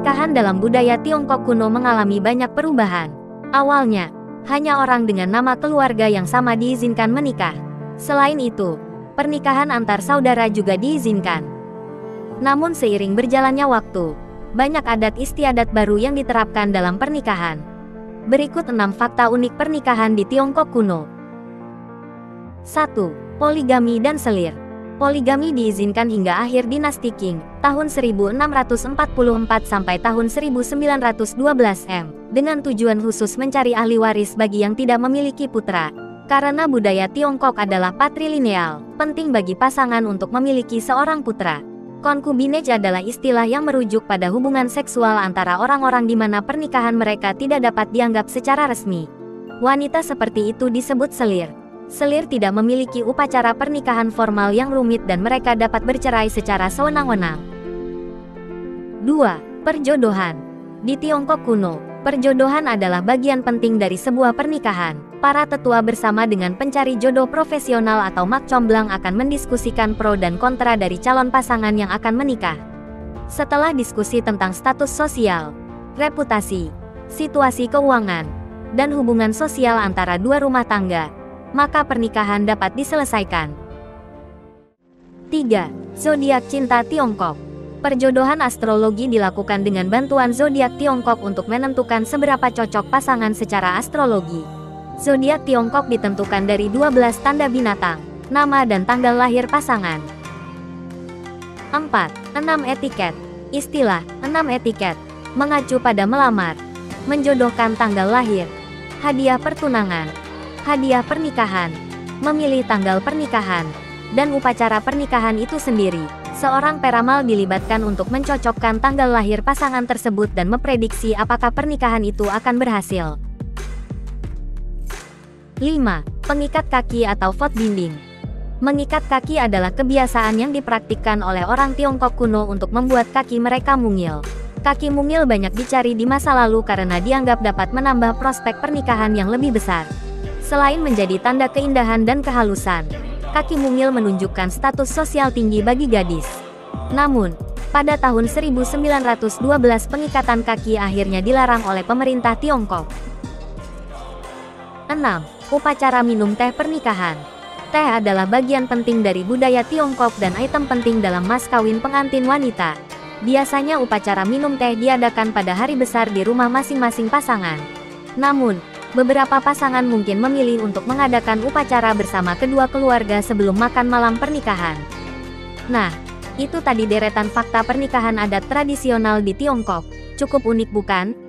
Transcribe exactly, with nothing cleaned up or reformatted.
Pernikahan dalam budaya Tiongkok kuno mengalami banyak perubahan. Awalnya, hanya orang dengan nama keluarga yang sama diizinkan menikah. Selain itu, pernikahan antar saudara juga diizinkan. Namun seiring berjalannya waktu, banyak adat istiadat baru yang diterapkan dalam pernikahan. Berikut enam fakta unik pernikahan di Tiongkok kuno. satu. Poligami dan selir. Poligami diizinkan hingga akhir dinasti Qing, tahun seribu enam ratus empat puluh empat sampai tahun seribu sembilan ratus dua belas M, dengan tujuan khusus mencari ahli waris bagi yang tidak memiliki putra. Karena budaya Tiongkok adalah patrilineal, penting bagi pasangan untuk memiliki seorang putra. Concubinage adalah istilah yang merujuk pada hubungan seksual antara orang-orang di mana pernikahan mereka tidak dapat dianggap secara resmi. Wanita seperti itu disebut selir. Selir tidak memiliki upacara pernikahan formal yang rumit dan mereka dapat bercerai secara sewenang-wenang. dua. Perjodohan. Di Tiongkok kuno, perjodohan adalah bagian penting dari sebuah pernikahan. Para tetua bersama dengan pencari jodoh profesional atau mak comblang akan mendiskusikan pro dan kontra dari calon pasangan yang akan menikah. Setelah diskusi tentang status sosial, reputasi, situasi keuangan, dan hubungan sosial antara dua rumah tangga, maka pernikahan dapat diselesaikan. tiga. Zodiak cinta Tiongkok. Perjodohan astrologi dilakukan dengan bantuan zodiak Tiongkok untuk menentukan seberapa cocok pasangan secara astrologi. Zodiak Tiongkok ditentukan dari dua belas tanda binatang, nama dan tanggal lahir pasangan. empat. Enam etiket. Istilah enam etiket mengacu pada melamar, menjodohkan tanggal lahir, hadiah pertunangan, hadiah pernikahan, memilih tanggal pernikahan, dan upacara pernikahan itu sendiri. Seorang peramal dilibatkan untuk mencocokkan tanggal lahir pasangan tersebut dan memprediksi apakah pernikahan itu akan berhasil. lima. Pengikat kaki atau vote binding. Mengikat kaki adalah kebiasaan yang dipraktikkan oleh orang Tiongkok kuno untuk membuat kaki mereka mungil. Kaki mungil banyak dicari di masa lalu karena dianggap dapat menambah prospek pernikahan yang lebih besar. Selain menjadi tanda keindahan dan kehalusan, kaki mungil menunjukkan status sosial tinggi bagi gadis. Namun, pada tahun seribu sembilan ratus dua belas pengikatan kaki akhirnya dilarang oleh pemerintah Tiongkok. enam. Upacara minum teh pernikahan. Teh adalah bagian penting dari budaya Tiongkok dan item penting dalam mas kawin pengantin wanita. Biasanya upacara minum teh diadakan pada hari besar di rumah masing-masing pasangan. Namun, beberapa pasangan mungkin memilih untuk mengadakan upacara bersama kedua keluarga sebelum makan malam pernikahan. Nah, itu tadi deretan fakta pernikahan adat tradisional di Tiongkok. Cukup unik bukan?